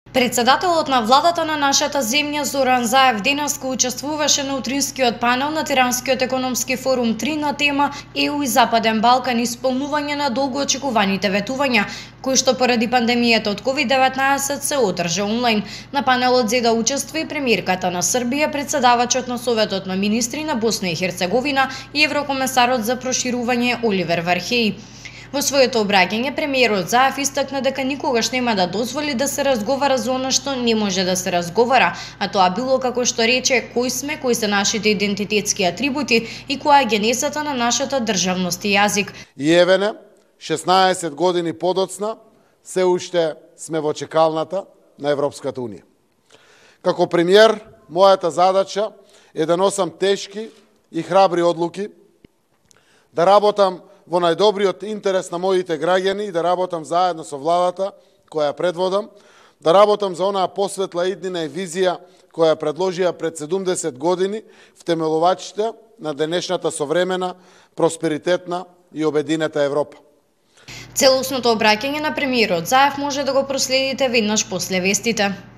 Председателот на владата на нашата земја Зоран Заев денеска учествуваше на утринскиот панел на Тиранскиот економски форум 3 на тема ЕУ и Западен Балкан и исполнување на долго очекуваните ветувања, кои што поради пандемијата од COVID-19 се одржа онлайн. На панелот зеда учества и премиерката на Србија, председавачот на Советот на министри на Босна и Херцеговина и еврокомесарот за проширување Оливер Вархеј. Во своето обраќање, премиерот Заев истакна дека никогаш нема да дозволи да се разговара за она што не може да се разговара, а тоа било, како што рече, кои сме, кои се нашите идентитетски атрибути и која е генезата на нашата државност и јазик. И евене, 16 години подоцна, се уште сме во чекалната на Европската Унија. Како премиер, мојата задача е да носам тешки и храбри одлуки, да работам во најдобриот интерес на моите граѓани и да работам заедно со владата која предводам, да работам за онаа посветла иднина и визија која предложија пред 70 години втемелувачите на денешната современа, просперитетна и обединета Европа. Целосното обраќање на премиерот Заев може да го проследите веднаш после вестите.